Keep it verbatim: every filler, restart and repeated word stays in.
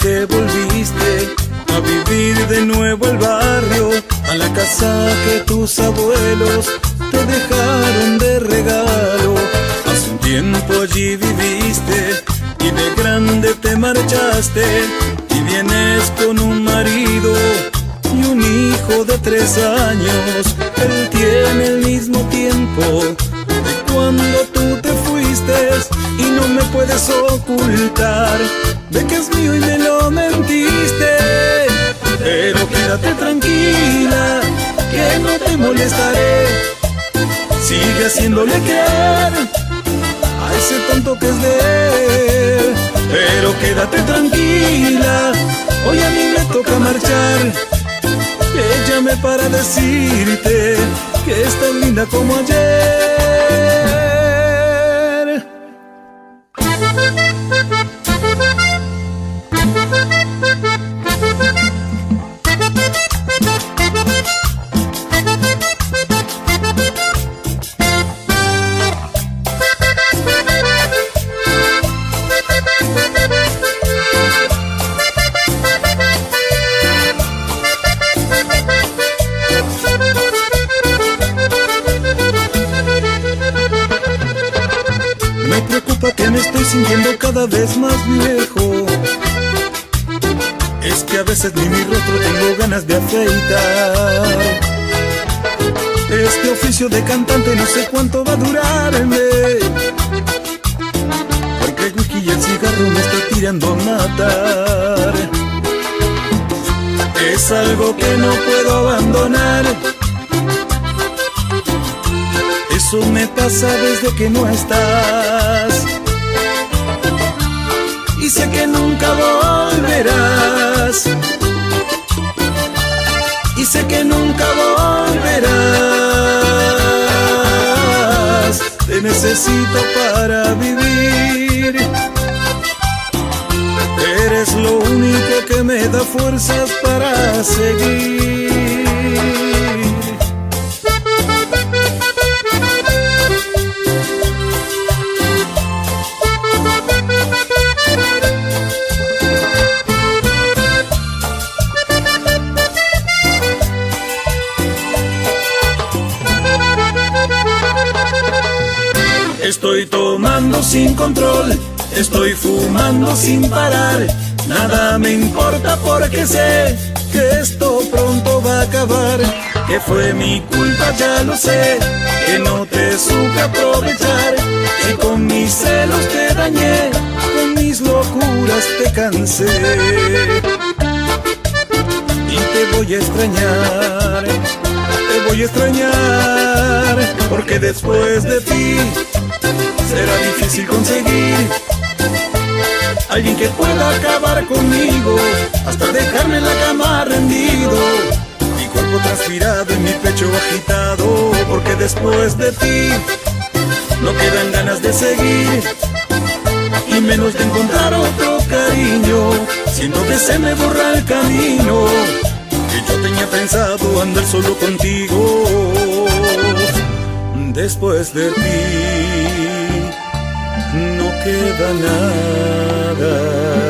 que volviste a vivir de nuevo el barrio, a la casa que tus abuelos te dejaron de regalo. Hace un tiempo allí viviste y de grande te marchaste, y vienes con un marido y un hijo de tres años. Él tiene el mismo tiempo de cuando tú te fuiste, y no me puedes ocultar de que es mío y me lo mentiste. Pero quédate tranquila, que no te molestaré. Sigue haciéndole creer a ese tonto que es de él. Pero quédate tranquila, hoy a mí me toca marchar. Que llame para decirte que es tan linda como ayer. Me preocupa que me estoy sintiendo cada vez más viejo. Es que a veces ni mi rostro tengo ganas de afeitar. Este oficio de cantante no sé cuánto va a durarme, porque el whisky y el cigarro me está tirando a matar. Es algo que no puedo abandonar. Eso me pasa desde que no estás, y sé que nunca volverás, y sé que nunca volverás. Te necesito para vivir. Eres lo único que me da fuerzas para seguir. Estoy tomando sin control, estoy fumando sin parar. Nada me importa porque sé que esto pronto va a acabar. Que fue mi culpa, ya lo sé, que no te supe aprovechar, que con mis celos te dañé, con mis locuras te cansé. Y te voy a extrañar, te voy a extrañar, porque después de ti será difícil conseguir alguien que pueda acabar conmigo, hasta dejarme en la cama rendido, mi cuerpo transpirado y mi pecho agitado, porque después de ti no quedan ganas de seguir, y menos de encontrar otro cariño, siendo que se me borra el camino, que yo tenía pensado andar solo contigo. Después de ti no queda nada.